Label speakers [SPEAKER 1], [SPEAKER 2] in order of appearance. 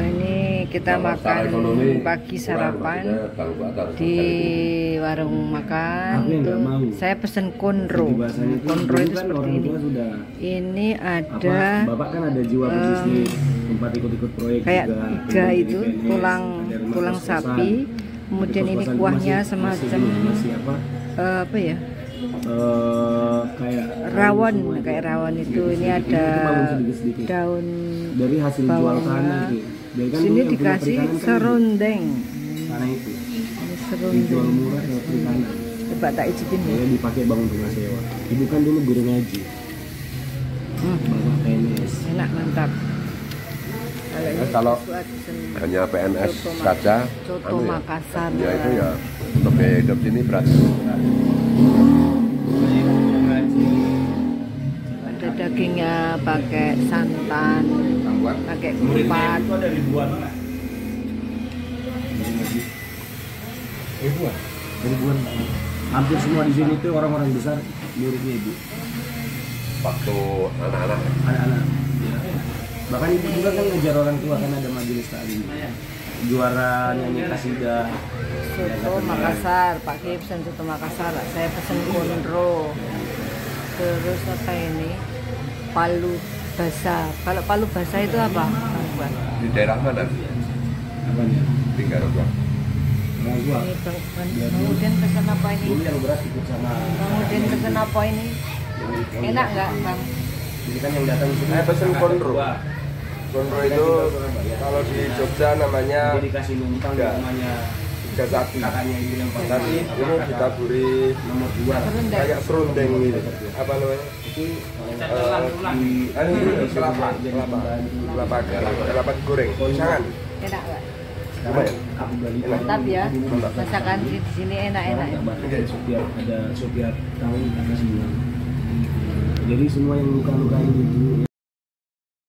[SPEAKER 1] Ini kita makan pagi sarapan di warung makan. Saya pesen konro. Konro itu seperti ini. Ini ada
[SPEAKER 2] Bapak kan ada jiwa bisnis, tempat ikut-ikut proyek
[SPEAKER 1] kayak
[SPEAKER 2] juga,
[SPEAKER 1] iga itu tulang sapi. Kemudian ini kuahnya semacam apa ya? Kayak rawon itu. Ini ada daun
[SPEAKER 2] dari hasil jual tanah itu. Kan
[SPEAKER 1] sini dikasih serundeng.
[SPEAKER 2] Tanah itu.
[SPEAKER 1] Ini serundeng.
[SPEAKER 2] Dijual murah ya perikanan.
[SPEAKER 1] Coba tak icipin ya.
[SPEAKER 2] Dipakai bangun rumah sewa. Ibu kan dulu guru ngaji. Bapak PNS.
[SPEAKER 1] Enak, mantap.
[SPEAKER 3] Kalau hanya PNS saja,
[SPEAKER 1] Coto Makassar.
[SPEAKER 3] ya itu ya lebih hidup sini berat.
[SPEAKER 1] Ada dagingnya pakai santan, pakai kupat.
[SPEAKER 2] Ribuan. Hampir semua di sini tuh orang-orang besar muridnya ibu.
[SPEAKER 3] Waktu anak-anak.
[SPEAKER 2] Ya. Bahkan ibu juga kan ngejar orang tua, kan ada majelis taklim. Juara nyanyi kasidah.
[SPEAKER 1] Soto Makassar, Pak Kiai pesen soto Makassar. Saya pesen konro. Terus apa ini? Palu basah. Kalau palu basah itu apa?
[SPEAKER 3] Di daerah mana?
[SPEAKER 2] Apanya?
[SPEAKER 3] Tinggal gua.
[SPEAKER 2] Orang tua.
[SPEAKER 1] Ini kemudian pesen apa ini?
[SPEAKER 2] Dulu yang beras ikut sama.
[SPEAKER 1] Kemudian pesen apa ini? Enak nggak, Bang?
[SPEAKER 2] Jadi kan yang datang sini.
[SPEAKER 3] Saya pesen konro. Konro itu kalau di Jogja namanya
[SPEAKER 2] Jadi dikasih numpang namanya
[SPEAKER 3] tiga sapi.
[SPEAKER 2] kakaknya ibu yang paling.
[SPEAKER 3] Tadi ini ditaburi
[SPEAKER 2] Nomor 2.
[SPEAKER 3] kayak serundeng gitu. Apa namanya? Kelapa goreng. Jangan.
[SPEAKER 1] Enak nggak?
[SPEAKER 3] Lumayan.
[SPEAKER 1] Mantap ya. Masakan di sini enak-enak.
[SPEAKER 2] Ada setiap tahun ada semua. Jadi semua yang luka-luka itu